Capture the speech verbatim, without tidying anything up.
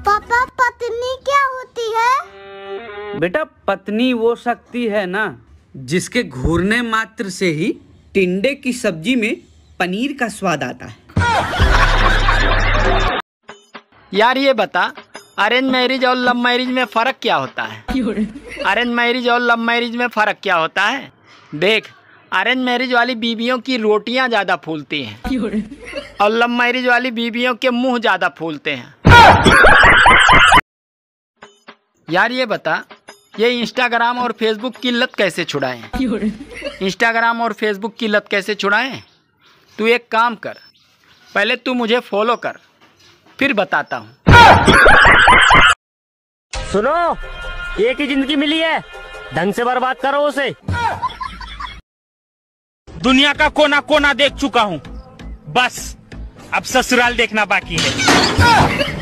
पापा पत्नी क्या होती है? बेटा पत्नी वो शक्ति है ना जिसके घूरने मात्र से ही टिंडे की सब्जी में पनीर का स्वाद आता है। यार ये बता, अरेंज मैरिज और लव मैरिज में फर्क क्या होता है? अरेंज मैरिज और लव मैरिज में फर्क क्या होता है? देख, अरेंज मैरिज वाली बीवियों की रोटियां ज्यादा फूलती हैं और लव मैरिज वाली बीवियों के मुंह ज्यादा फूलते हैं। यार ये बता, ये इंस्टाग्राम और फेसबुक की लत कैसे छुड़ाएं? इंस्टाग्राम और फेसबुक की लत कैसे छुड़ाएं? तू एक काम कर, पहले तू मुझे फॉलो कर, फिर बताता हूँ। सुनो, एक ही जिंदगी मिली है, ढंग से बर्बाद करो उसे। दुनिया का कोना कोना देख चुका हूँ, बस अब ससुराल देखना बाकी है।